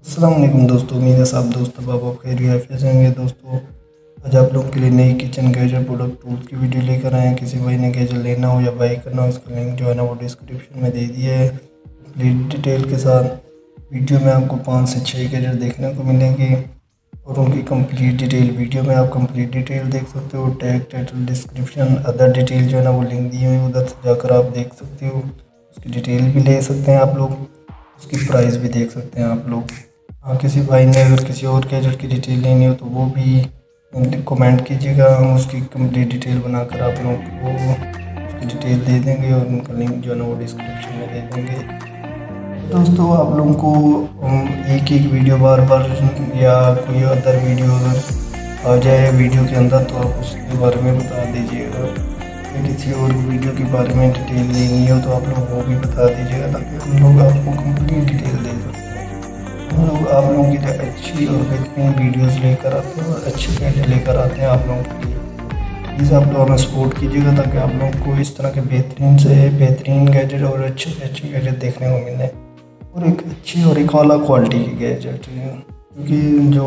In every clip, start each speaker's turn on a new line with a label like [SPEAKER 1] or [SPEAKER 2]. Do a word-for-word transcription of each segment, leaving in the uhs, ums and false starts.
[SPEAKER 1] अस्सलाम वालेकुम दोस्तों, उम्मीद है सब दोस्त अब आप खैरियत से होंगे। दोस्तों आज आप लोगों के लिए नई किचन गैजेट प्रोडक्ट टूल्स की वीडियो लेकर आए हैं। किसी भाई ने गैजेट लेना हो या बाई करना हो, इसका लिंक जो है ना वो डिस्क्रिप्शन में दे दिया है कंप्लीट डिटेल के साथ। वीडियो में आपको पाँच से छः गैजेट देखने को मिलेंगे और उनकी कंप्लीट डिटेल वीडियो में आप कंप्लीट डिटेल देख सकते हो। Tag, title, description, other detail जो है ना वो लिंक दिए हुए, उधर से जाकर आप देख सकते हो। उसकी डिटेल भी ले सकते हैं आप लोग, उसकी प्राइस भी देख सकते हैं आप लोग। हाँ, किसी भाई ने अगर किसी और गैजेट की डिटेल लेनी हो तो वो भी कमेंट कीजिएगा, हम उसकी कंप्लीट डिटेल बनाकर आप लोगों को उसकी डिटेल दे देंगे और उनका लिंक जो है ना वो डिस्क्रिप्शन में दे देंगे। तो दोस्तों आप लोगों को एक एक वीडियो बार बार या कोई अदर वीडियो अगर आ जाए वीडियो के अंदर तो आप उसके बारे में बता दीजिएगा। किसी और वीडियो के बारे में डिटेल लेनी हो तो आप लोग वो भी बता दीजिएगा ताकि हम लोग आपको कंप्लीट डिटेल दे सकते हैं। हम लोग आप लोगों के लिए अच्छी और बेहतरीन वीडियोस लेकर आते हैं और अच्छे गैजेट लेकर आते हैं आप लोगों के लिए। प्लीज़ आप लोग हमें सपोर्ट कीजिएगा ताकि आप लोगों को इस तरह के बेहतरीन से बेहतरीन गैजेट और अच्छे से अच्छे गैजेट देखने को मिले और एक अच्छी और एक आला क्वालिटी के गैजेट। क्योंकि जो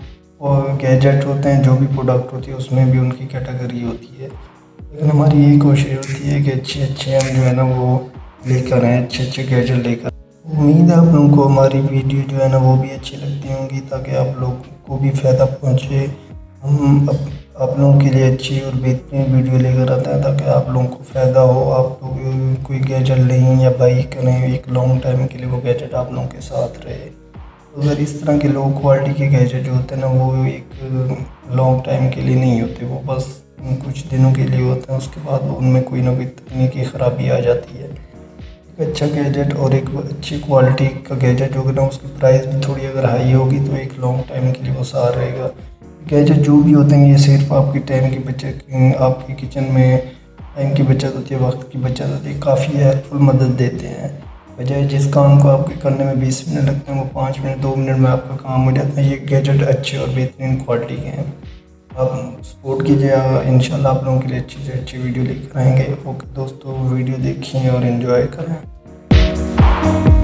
[SPEAKER 1] गैजेट होते हैं, जो भी प्रोडक्ट होती है उसमें भी उनकी कैटेगरी होती है, लेकिन हमारी यही कोशिश होती है कि अच्छे अच्छे हम जो है ना वो लेकर आएँ, अच्छे अच्छे गैजेट लेकर। उम्मीद है आप लोगों को हमारी वीडियो जो है ना वो भी अच्छी लगती होंगी ताकि आप लोग को भी फ़ायदा पहुँचे। हम अब आप लोगों के लिए अच्छी और बेहतरीन वीडियो लेकर आते हैं ताकि आप लोगों को फ़ायदा हो। आप लोग कोई गैजेट लें या बाई करें, एक लॉन्ग टाइम के लिए वो गैजेट आप लोगों के साथ रहे। अगर इस तरह के लो क्वालिटी के गैजेट जो होते हैं ना वो एक लॉन्ग टाइम के लिए नहीं होते, वो बस कुछ दिनों के लिए होते हैं, उसके बाद उनमें कोई ना कोई तकनीकी ख़राबी आ जाती है। एक अच्छा गैजेट और एक अच्छी क्वालिटी का गैजेट होगा ना उसकी प्राइस भी थोड़ी अगर हाई होगी तो एक लॉन्ग टाइम के लिए वो सहारा रहेगा। गैजेट जो भी होते हैं ये सिर्फ आपकी टाइम की बचत, आपकी किचन में टाइम की बचत होती है, वक्त की बचत होती है, काफ़ी हेल्पफुल मदद देते हैं। बजाय जिस काम को आपके करने में बीस मिनट लगते हैं वो पाँच मिनट दो मिनट में आपका काम हो जाता है। ये गैजेट अच्छे और बेहतरीन क्वालिटी के हैं। आप सपोर्ट कीजिएगा, इंशाल्लाह आप लोगों के लिए अच्छी से अच्छी वीडियो लेकर आएंगे। ओके दोस्तों, वीडियो देखिए और एंजॉय करें।